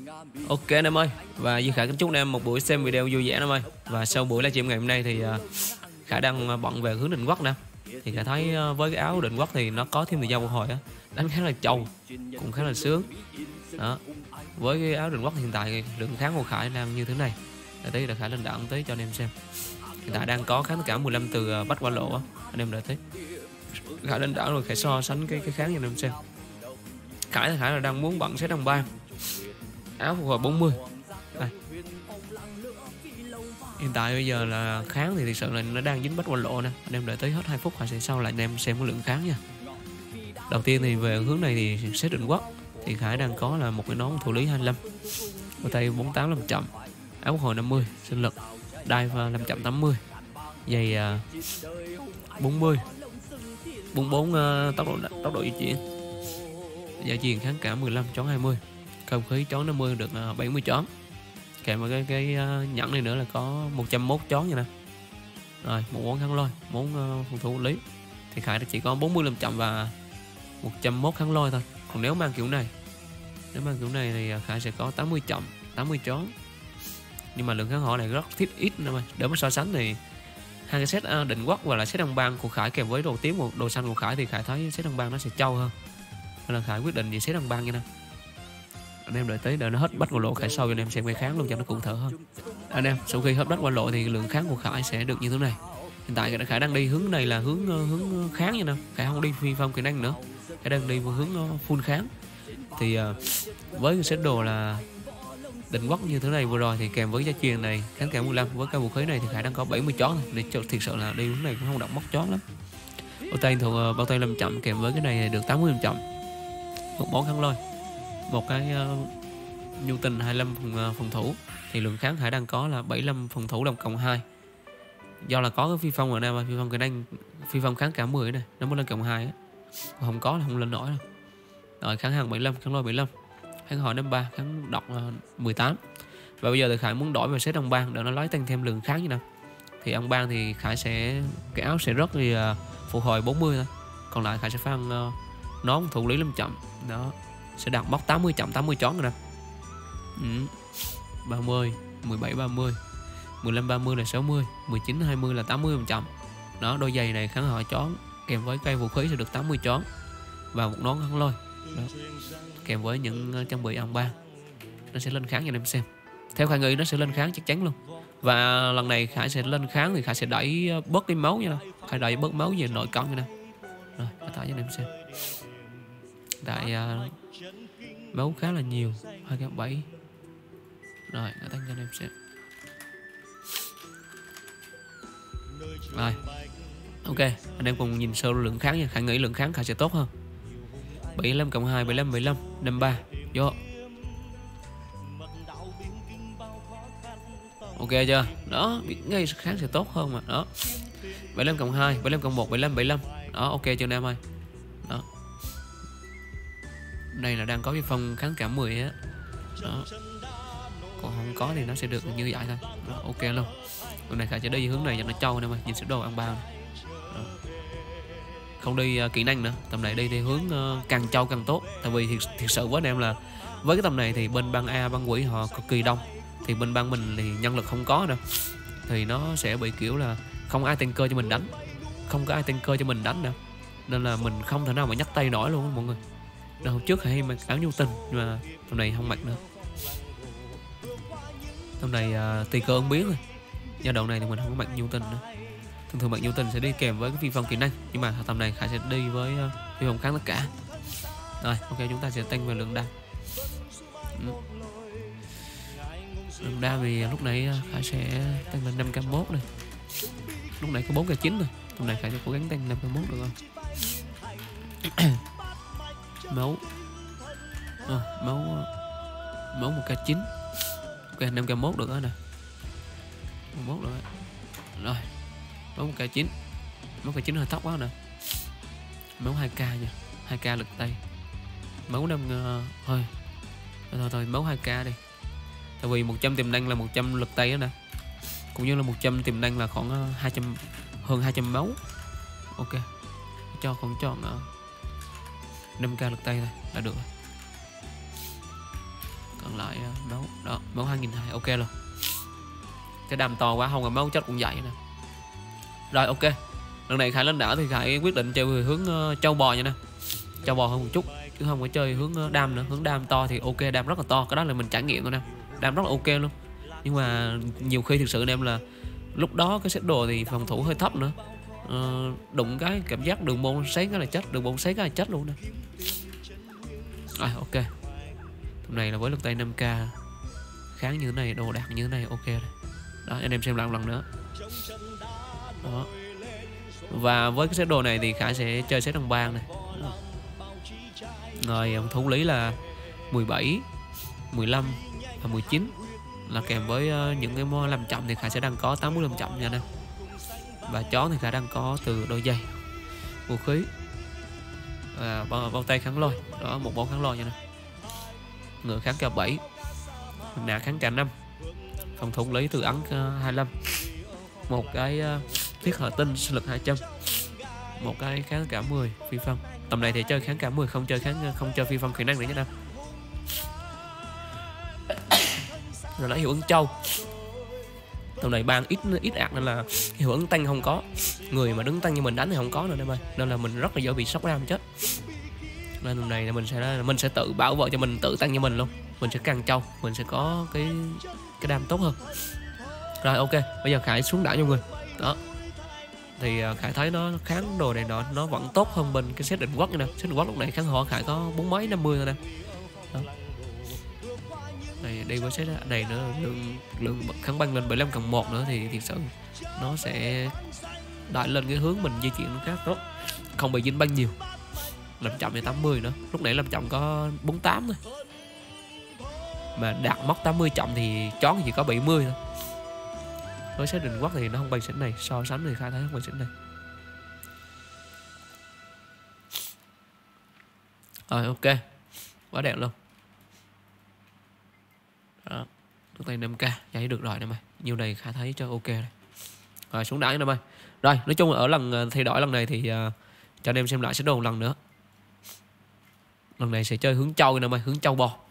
Ok anh em ơi, và Duy Khải kính chúc anh em một buổi xem video vui vẻ anh em ơi. Và sau buổi livestream ngày hôm nay thì Khải đang bận về hướng Định Quốc nè. Thì Khải thấy với cái áo Định Quốc thì nó có thêm thời gian một hồi á, đánh khá là trâu, cũng khá là sướng. Đó. Với cái áo Định Quốc hiện tại lượng kháng của Khải đang như thế này. Để tí là Khải lên đạn tí cho anh em xem. Hiện tại đang có kháng tất cả 15 từ bách quả lộ á, anh em đợi tí. Khải lên đạn rồi Khải so sánh cái kháng cho anh em xem. Khải là đang muốn bận set đồng 3. Áo phục hồi 40. Đây. Hiện tại bây giờ là kháng thì thực sự là nó đang dính bách quả lộ nè. Anh em đợi tới hết 2 phút Khải sẽ sau lại anh em xem cái lượng kháng nha. Đầu tiên thì về hướng này thì set Định Quốc thì Khải đang có là một cái nón thủ lý 25, ở tay 48 làm chậm, áo phục hồi 50, sinh lực, đai 580, giày 40, 44 tốc độ di chuyển, gia truyền kháng cả 15 chón 20, không khí chón 50 được 70 chón, kèm với cái nhẫn này nữa là có 101 chón nha nè. Rồi một món kháng lôi, món phòng thủ lý thì Khải chỉ có 40 làm chậm và 101 kháng lôi thôi. Còn nếu mang kiểu này thì Khải sẽ có 80 chậm, 80 chón, nhưng mà lượng kháng họ này rất ít nữa. Để mà so sánh thì hai cái set Định Quốc và là set đồng bang của Khải kèm với đồ tím một đồ xanh của Khải thì Khải thấy set đồng bang nó sẽ trâu hơn, nên là Khải quyết định về set đồng bang nha nè. Anh em đợi tới đợi nó hết bách quả lộ Khải sau cho anh em xem cái kháng luôn cho nó cụ thể hơn. Anh em sau khi hết bách quả lộ thì lượng kháng của Khải sẽ được như thế này. Hiện tại Khải đang đi hướng này là hướng kháng nha nè, Khải không đi phi phong kỹ năng nữa, Khải đang đi vào hướng full kháng. Thì với cái set đồ là Định Quốc như thế này vừa rồi thì kèm với gia truyền này kháng kèm 15 với cái vũ khí này thì Khải đang có 70 chón này. Để thiệt sự là đi hướng này cũng không động móc chón lắm. Bao tay thuộc bao tay 5 chậm kèm với cái này được 80 chậm, một món kháng lôi, một cái nhu tình 25 phòng thủ thì lượng kháng Khải đang có là 75 phòng thủ đồng cộng 2. Do là có cái phi phong ở đây mà phi phong cái năng phi phong kháng cả 10 này nó mới lên cộng 2 á, không có là không lên nổi đâu. Rồi kháng hàng 75, kháng lôi 75, kháng hỏi 53, kháng độc 18. Và bây giờ thì Khải muốn đổi về set ông bang để nó lấy tăng thêm lượng kháng như nào. Thì ông bang thì Khải sẽ cái áo sẽ rất thì phục hồi 40 thôi, còn lại Khải sẽ phan nón thủ lý 5 chậm đó, sẽ đặt móc 80 chậm 80 chón rồi nè. 30 17 30 15 30 là 60, 19 20 là 80 chậm đó. Đôi giày này kháng hỏi chón kèm với cây vũ khí sẽ được 80 chón và một nón kháng lôi đó, kèm với những trang bị ông bang nó sẽ lên kháng cho anh em xem. Theo Khải nghĩ nó sẽ lên kháng chắc chắn luôn. Và lần này Khải sẽ lên kháng thì Khải sẽ đẩy bớt cái máu nha, Khải đẩy bớt máu về nội công nha nè. Rồi Khải tải cho anh em xem. Tại máu khá là nhiều, 2,7. Rồi Khải tăng cho anh em xem. Rồi ok, anh em cùng nhìn sơ lượng kháng nha. Khải nghĩ lượng kháng Khải sẽ tốt hơn. 75 cộng 2 75 75 53 vô. Ok chưa? Đó, biết ngay kháng sẽ tốt hơn mà. Đó. 75 cộng 2, 75 cộng 1, 75 75. Đó, ok chưa anh em ơi. Đó. Đây là đang có cái phong kháng cả 10 á. Đó. Còn không có thì nó sẽ được như vậy thôi. Đó, ok luôn. Hôm nay Khải sẽ đi hướng này cho nó trâu nè mày, nhìn xếp đồ ăn bao. Không đi kỹ năng nữa, tầm này đi thì hướng càng trâu càng tốt. Tại vì thiệt sự với anh em là với cái tầm này thì bên bang A bang quỷ họ cực kỳ đông, thì bên bang mình thì nhân lực không có nữa, thì nó sẽ bị kiểu là không ai tanker cho mình đánh, không có ai tanker cho mình đánh nữa, nên là mình không thể nào mà nhắc tay nổi luôn á mọi người. Đầu trước hay mặc áo nhu tình nhưng mà tầm này không mặc nữa, tầm này tùy cơ ứng biến thôi. Giai đoạn này thì mình không có mặc nhu tình nữa, thường mặc nhu tình sẽ đi kèm với cái phi phong kỹ năng, nhưng mà tầm này Khải sẽ đi với phi phong kháng tất cả. Rồi ok, chúng ta sẽ tăng về lượng đam. Lượng đam thì lúc nãy Khải sẽ tăng lên 5k1 này, lúc nãy có 4k9 rồi, tầm này Khải sẽ cố gắng tăng 5k1 được không? máu máu 1k9, ok 5k1 được đó nè, 1 được đó. Rồi máu 1k9, máu k9 hơi thấp quá nè, máu 2k nha, 2k lực tay, máu 5 thôi máu 2k đi, tại vì 100 tiềm năng là 100 lực tay đó nè, cũng như là 100 tiềm năng là khoảng 200 hơn 200 máu. Ok, cho còn chọn 5k lực tay này là được rồi. còn lại máu đó, máu 2002, ok luôn. Cái đam to quá, không là máu chết cũng vậy nè. Rồi ok, lần này Khải lên đảo thì Khải quyết định chơi hướng châu bò nha nè, châu bò hơn một chút chứ không có chơi hướng đam nữa. Hướng đam to thì ok, đam rất là to, cái đó là mình trải nghiệm thôi nè, đam rất là ok luôn. Nhưng mà nhiều khi thực sự anh em là lúc đó cái set đồ thì phòng thủ hơi thấp nữa, đụng cái cảm giác đường môn sấy cái là chết, đường môn sấy cái là chết luôn nè. Rồi ok, tầm này là với lực tay 5k kháng như thế này, đồ đạc như thế này, ok rồi. Đó, anh em xem lại một lần nữa. Đó. Và với cái set đồ này thì Khải sẽ chơi set đồng bang này. Rồi thủ lý là 17, 15 và 19 là kèm với những cái mô làm chậm thì Khải sẽ đang có 80 làm chậm nha nè. Và chó thì Khải đang có từ đôi giày, vũ khí và bao tay kháng lôi. Đó, một bóng kháng lôi nha nè. Ngựa kháng k 7, nạ kháng k 5, phòng thủ lý từ ấn 25, một cái thiết hợp tinh sinh lực 200, một cái kháng cả 10 phi phong. Tầm này thì chơi kháng cả 10, không chơi phi phong kỹ năng nữa nhé nè. Rồi lấy hiệu ứng châu. Tầm này ban ít ạc nên là hiệu ứng tăng không có, người mà đứng tăng như mình đánh thì không có nữa em ơi, nên là mình rất là dễ bị sốc ram chết. Nên tầm này là mình sẽ tự bảo vệ cho mình, tự tăng như mình luôn. Mình sẽ càng châu, mình sẽ có cái đam tốt hơn. Rồi ok, bây giờ Khải xuống đảo cho người. Đó. Thì Khải thấy nó kháng đồ này nó vẫn tốt hơn bên cái set định quốc nè. Set định quốc lúc này kháng họ Khải có 4 mấy 50 thôi nè. Đó. Này đi với set này nữa, lượng kháng băng lên 75+1 nữa thì thiệt sự nó sẽ đẩy lên cái hướng mình di chuyển nó khá tốt, không bị dính băng nhiều. Làm chậm thì 80 nữa, lúc nãy làm chậm có 48 thôi, mà đạt mốc 80 chậm thì chón chỉ có 70 thôi. Với set định quốc thì nó không bằng xỉn này, so sánh thì Khai thấy không bằng xỉn này. Rồi ok, quá đẹp luôn. Đó, được tay 5k chạy được rồi em ơi, nhiêu này Khá thấy cho ok rồi. Rồi xuống đảo em ơi. Rồi nói chung là ở lần thay đổi lần này thì cho anh em xem lại set đồ một lần nữa. Lần này sẽ chơi hướng châu em ơi, hướng châu bò.